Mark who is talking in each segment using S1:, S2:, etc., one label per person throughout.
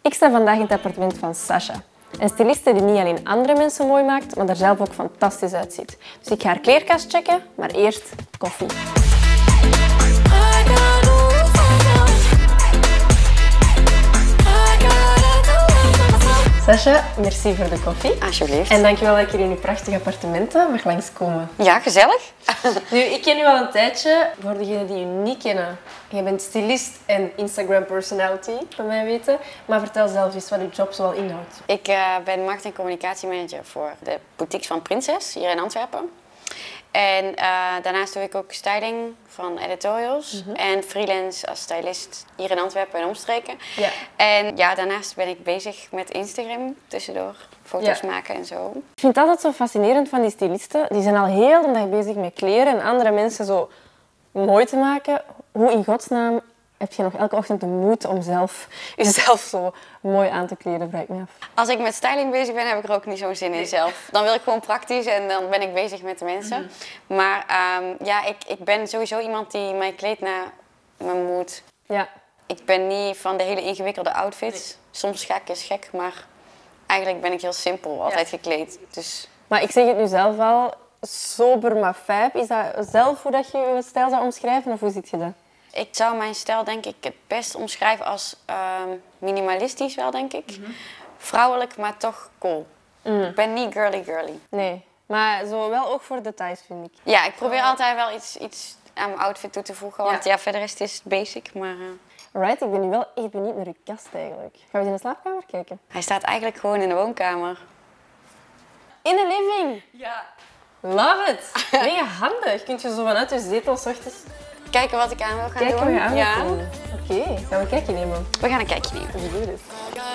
S1: Ik sta vandaag in het appartement van Sasha. Een styliste die niet alleen andere mensen mooi maakt, maar er zelf ook fantastisch uitziet. Dus ik ga haar kleerkast checken, maar eerst koffie. Sasha, merci voor de koffie.
S2: Alsjeblieft.
S1: En dankjewel dat ik hier in uw prachtige appartementen mag langskomen.
S2: Ja, gezellig.
S1: Nu, ik ken u al een tijdje. Voor degenen die u niet kennen, je bent stylist en Instagram personality, van mij weten. Maar vertel zelf eens wat uw job zoal inhoudt.
S2: Ik ben marketing- en communicatiemanager voor de boutiques van Prinses hier in Antwerpen. En daarnaast doe ik ook styling van editorials en freelance als stylist hier in Antwerpen en omstreken.
S1: Ja.
S2: En ja, daarnaast ben ik bezig met Instagram tussendoor, foto's maken en zo.
S1: Ik vind het altijd zo fascinerend van die stylisten. Die zijn al heel de dag bezig met kleren en andere mensen zo mooi te maken. Hoe in godsnaam heb je nog elke ochtend de moed om jezelf zo mooi aan te kleden, vraag ik me af.
S2: Als ik met styling bezig ben, heb ik er ook niet zo'n zin in zelf. Dan wil ik gewoon praktisch en dan ben ik bezig met de mensen. Maar ja, ik ben sowieso iemand die mij kleedt naar mijn mood.
S1: Ja.
S2: Ik ben niet van de hele ingewikkelde outfits. Nee. Soms gek is gek, maar eigenlijk ben ik heel simpel altijd gekleed. Dus...
S1: Maar ik zeg het nu zelf al, sober maar fab. Is dat zelf hoe dat je je stijl zou omschrijven of hoe zit je dat?
S2: Ik zou mijn stijl denk ik het best omschrijven als minimalistisch wel, denk ik. Vrouwelijk, maar toch cool. Ik ben niet girly.
S1: Nee, maar zo wel ook voor details, vind ik.
S2: Ja, ik probeer altijd wel iets aan mijn outfit toe te voegen. Want ja, verder is het basic, maar...
S1: Alright, ik ben nu wel echt benieuwd naar uw kast eigenlijk. Gaan we eens in de slaapkamer kijken?
S2: Hij staat eigenlijk gewoon in de woonkamer.
S1: In de living?
S2: Ja.
S1: Love it! Mega handig. Kun je zo vanuit je zetel 's ochtends
S2: Kijken wat ik aan wil gaan
S1: kijken
S2: doen.
S1: wat je aan wilt
S2: Ja.
S1: doen. Oké, gaan we een kijkje nemen?
S2: We gaan een kijkje nemen.
S1: Let's do this.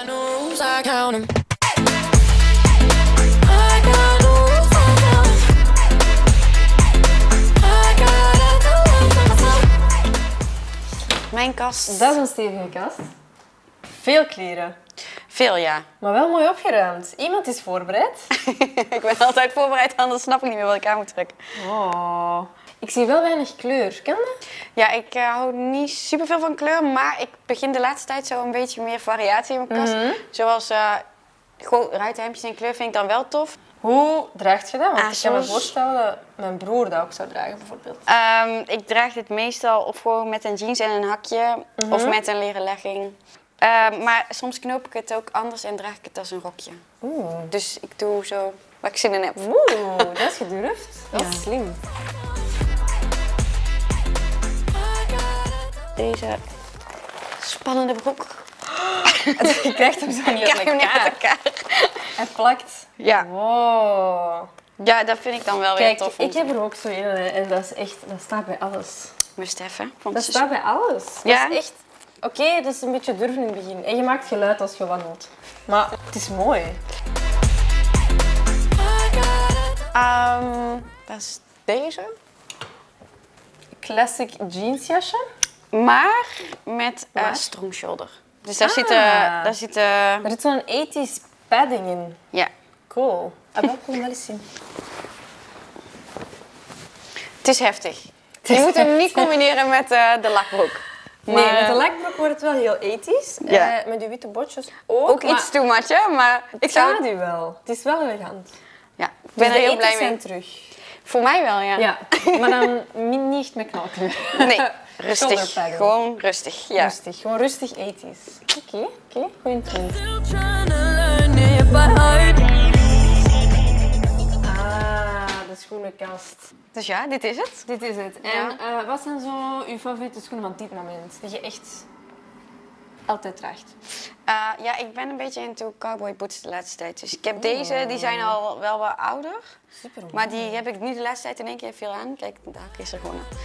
S2: Mijn kast.
S1: Dat is een stevige kast. Veel kleren.
S2: Veel, ja.
S1: Maar wel mooi opgeruimd. Iemand is voorbereid.
S2: Ik ben altijd voorbereid, anders snap ik niet meer wat ik aan moet trekken.
S1: Oh. Ik zie wel weinig kleur. Kan dat?
S2: Ja, ik hou niet superveel van kleur, maar ik begin de laatste tijd zo een beetje meer variatie in mijn kast. Zoals gewoon ruitenhemdjes in kleur vind ik dan wel tof.
S1: Hoe draagt je dat? Want ik kan me
S2: soms-
S1: voorstellen dat mijn broer dat ook zou dragen, bijvoorbeeld.
S2: Ik draag dit meestal of gewoon met een jeans en een hakje of met een leren legging. Maar soms knoop ik het ook anders en draag ik het als een rokje. Dus ik doe zo wat ik zin in heb.
S1: Oeh, dat is gedurfd. Dat is slim.
S2: Deze spannende broek.
S1: Je krijgt hem zo niet
S2: Ik krijg hem niet uit
S1: elkaar.
S2: elkaar.
S1: Hij plakt.
S2: Ja.
S1: Wow.
S2: Ja, dat vind ik dan wel weer
S1: Kijk,
S2: tof. om
S1: ik
S2: te
S1: heb er ook zo een en dat is echt, dat staat bij alles.
S2: Must have, hè? Want
S1: Dat
S2: ze-
S1: staat bij alles.
S2: Ja.
S1: Dat is echt... Oké, dat is een beetje durven in het begin. En je maakt geluid als je wandelt. Maar het is mooi.
S2: Dat is deze.
S1: Classic jeansjasje.
S2: Maar met
S1: Maar?
S2: strong shoulder. Dus daar
S1: Ah.
S2: zit...
S1: Er zit zo'n 80s padding in.
S2: Ja.
S1: Cool. Ah, dat wil ik wel eens zien.
S2: Het is heftig. Je moet hem niet combineren met de lakbroek.
S1: Nee, met de lakbroek wordt het wel heel 80s.
S2: Ja.
S1: Met die witte botjes ook.
S2: Ook iets too much, hè? Maar ik zou...
S1: Het u wel. Het is wel elegant.
S2: Ja, ik ben
S1: Dus
S2: er
S1: de
S2: heel blij
S1: 80s
S2: mee.
S1: zijn terug.
S2: Voor mij wel, ja.
S1: Ja, maar dan niet echt met knalkleur.
S2: Nee,
S1: Shoulder
S2: rustig.
S1: padding.
S2: Gewoon rustig, ja.
S1: Rustig, gewoon rustig 80s. Oké, goeie trend. Ah, de schoenenkast.
S2: Dus ja, dit is het.
S1: Dit is het. En wat zijn zo uw favoriete schoenen van dit moment? Die je echt altijd draagt?
S2: Ja, ik ben een beetje into cowboy boots de laatste tijd. Dus ik heb deze, die zijn al wel wat ouder.
S1: Super.
S2: Maar die heb ik nu de laatste tijd in één keer veel aan. Kijk, de hak is er gewoon aan.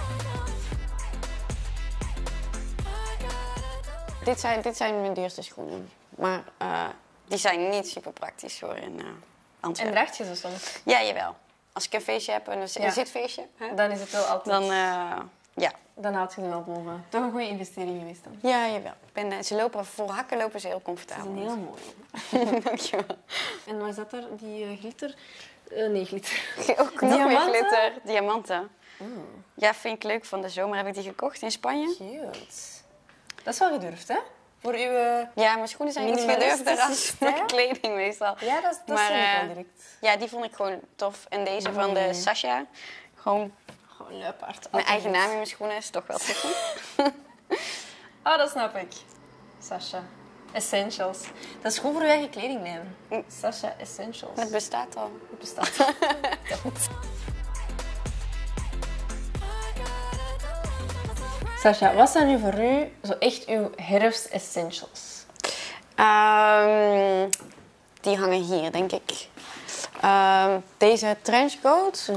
S2: Dit zijn mijn duurste schoenen. Maar die zijn niet super praktisch voor in
S1: En
S2: Antwerpen.
S1: draagt je ze soms?
S2: Ja, jawel. Als ik een feestje heb, een zitfeestje, hè,
S1: Dan is het wel altijd...
S2: ja.
S1: Dan haalt je er wel boven. Toch een goede investering geweest dan.
S2: Ja, jawel. Ze lopen, voor hakken lopen ze heel comfortabel.
S1: Dat is heel mooi.
S2: Dankjewel.
S1: En wat is dat er? Die glitter? Nee, glitter.
S2: Ook nog meer
S1: Diamanten?
S2: glitter. Diamanten. Ja, vind ik leuk. Van de zomer heb ik die gekocht in Spanje.
S1: Cute. Dat is wel gedurfd, hè? Voor uw...
S2: Ja, mijn schoenen zijn iets gedurfder als mijn kleding meestal.
S1: Ja, dat zie ik wel direct.
S2: Ja, die vond ik gewoon tof. En deze van de Sasha. Gewoon
S1: luipaard.
S2: Mijn eigen naam in mijn schoenen is toch wel tof.
S1: Oh, dat snap ik. Sasha. Essentials. Dat is goed voor je eigen kledingnaam. Sasha Essentials.
S2: Het bestaat al.
S1: Het bestaat al. Sasha, wat zijn nu voor u zo echt uw herfst-essentials?
S2: Die hangen hier, denk ik. Deze trenchcoat.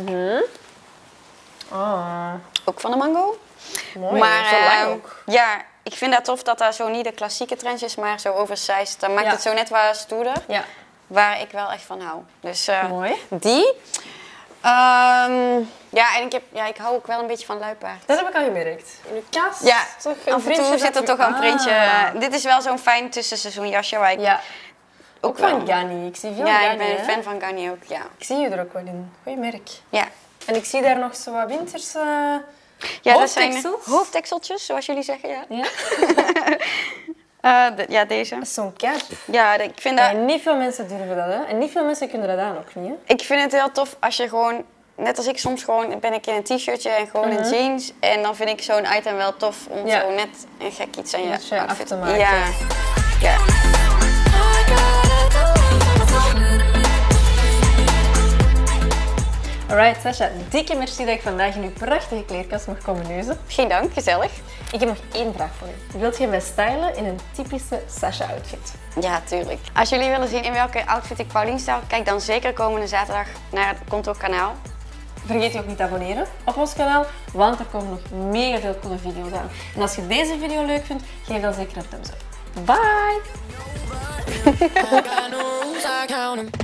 S2: Ook van de Mango.
S1: Mooi,
S2: maar,
S1: zo lang ook.
S2: Ja, ik vind dat tof dat dat zo niet de klassieke trench is, maar zo oversized. Dan maakt het zo net wat stoerder. Ja. Waar ik wel echt van hou. Dus
S1: mooi.
S2: Die. Ja, en ik hou ook wel een beetje van luipaard.
S1: Dat heb ik al gemerkt. In uw kast?
S2: Ja, af en toe zit er toch een printje. Dit is wel zo'n fijn tussenseizoen jasje waar ik
S1: ook van Ganni. Ik zie veel
S2: Ganni.
S1: Ganni.
S2: Ik ben een fan van Ganni ook, ja.
S1: Ik zie je er ook wel in. Goeie merk.
S2: Ja.
S1: En ik zie daar nog zo wat winterse
S2: dat zijn hoofdtekseltjes, zoals jullie zeggen, ja. Deze.
S1: Dat is zo'n cap.
S2: Ja, ik vind dat...
S1: niet veel mensen durven dat, hè. En niet veel mensen kunnen dat aan ook niet, hè.
S2: Ik vind het heel tof als je gewoon... Net als ik soms gewoon ben ik in een t-shirtje en gewoon in jeans. En dan vind ik zo'n item wel tof om zo net een gek iets aan je
S1: af te maken.
S2: Ja. Ja.
S1: Alright, Sasha, dikke merci dat ik vandaag in uw prachtige kleerkast mag komen neuzen.
S2: Geen dank, gezellig.
S1: Ik heb nog één vraag voor u. Wilt je mij stylen in een typische Sasha-outfit?
S2: Ja, tuurlijk. Als jullie willen zien in welke outfit ik Paulien stel, kijk dan zeker komende zaterdag naar het Contour-kanaal.
S1: Vergeet je ook niet te abonneren op ons kanaal, want er komen nog mega veel coole video's aan. En als je deze video leuk vindt, geef dan zeker een thumbs up. Bye!